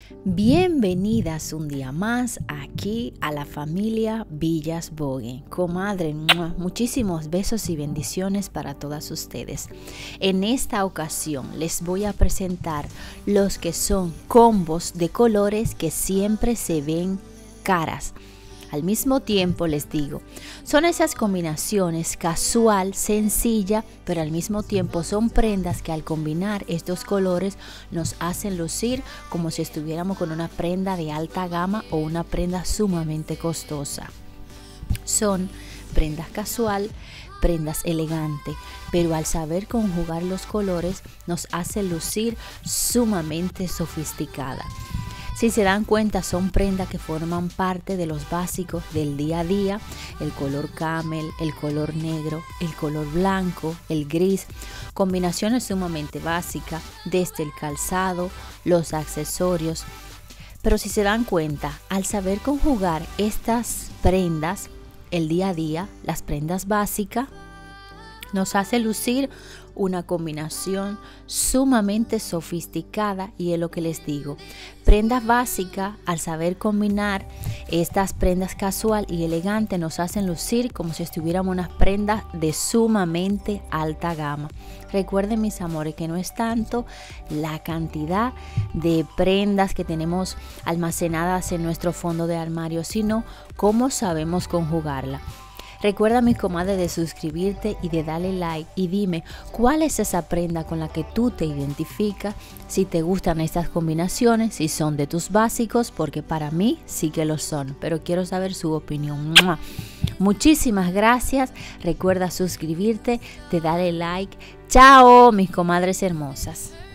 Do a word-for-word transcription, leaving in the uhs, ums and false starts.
Bienvenidas un día más aquí a la familia Villas Bogue. Comadre, muchísimos besos y bendiciones para todas ustedes. En esta ocasión les voy a presentar los que son combos de colores que siempre se ven caras. Al mismo tiempo les digo, son esas combinaciones casual, sencilla, pero al mismo tiempo son prendas que al combinar estos colores nos hacen lucir como si estuviéramos con una prenda de alta gama o una prenda sumamente costosa. Son prendas casual, prendas elegantes, pero al saber conjugar los colores nos hace lucir sumamente sofisticada. Si se dan cuenta, son prendas que forman parte de los básicos del día a día: el color camel, el color negro, el color blanco, el gris, combinaciones sumamente básicas desde el calzado, los accesorios. Pero si se dan cuenta, al saber conjugar estas prendas, el día a día, las prendas básicas, nos hace lucir una combinación sumamente sofisticada. Y es lo que les digo, prendas básicas, al saber combinar estas prendas casual y elegante, nos hacen lucir como si estuviéramos unas prendas de sumamente alta gama. Recuerden, mis amores, que no es tanto la cantidad de prendas que tenemos almacenadas en nuestro fondo de armario, sino cómo sabemos conjugarla. Recuerda, mis comadres, de suscribirte y de darle like y dime cuál es esa prenda con la que tú te identificas, si te gustan estas combinaciones, si son de tus básicos, porque para mí sí que lo son, pero quiero saber su opinión. ¡Mua! Muchísimas gracias. Recuerda suscribirte, de darle like. Chao, mis comadres hermosas.